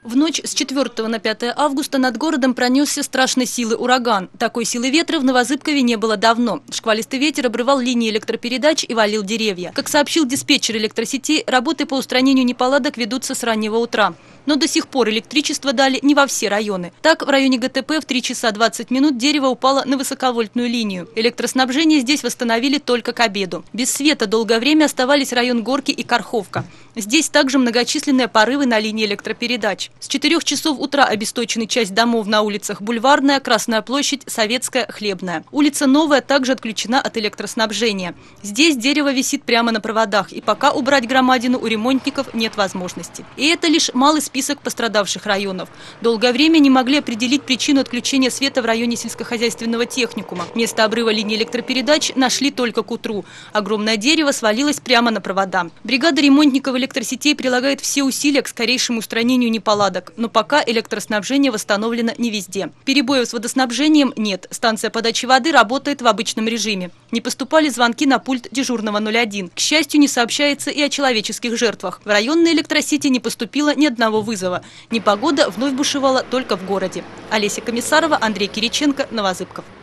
В ночь с 4 на 5 августа над городом пронесся страшной силы ураган. Такой силы ветра в Новозыбкове не было давно. Шквалистый ветер обрывал линии электропередач и валил деревья. Как сообщил диспетчер электросетей, работы по устранению неполадок ведутся с раннего утра. Но до сих пор электричество дали не во все районы. Так, в районе ГТП в 3 часа 20 минут дерево упало на высоковольтную линию. Электроснабжение здесь восстановили только к обеду. Без света долгое время оставались район Горки и Карховка. Здесь также многочисленные порывы на линии электропередач. С 4 часов утра обесточена часть домов на улицах Бульварная, Красная площадь, Советская, Хлебная. Улица Новая также отключена от электроснабжения. Здесь дерево висит прямо на проводах, и пока убрать громадину у ремонтников нет возможности. И это лишь малый список пострадавших районов. Долгое время не могли определить причину отключения света в районе сельскохозяйственного техникума. Место обрыва линии электропередач нашли только к утру. Огромное дерево свалилось прямо на провода. Бригада ремонтников электросетей прилагает все усилия к скорейшему устранению неполадок, но пока электроснабжение восстановлено не везде. Перебоев с водоснабжением нет. Станция подачи воды работает в обычном режиме. Не поступали звонки на пульт дежурного 01. К счастью, не сообщается и о человеческих жертвах. В районные электросети не поступило ни одного вызова. Непогода вновь бушевала только в городе. Олеся Комиссарова, Андрей Кириченко, Новозыбков.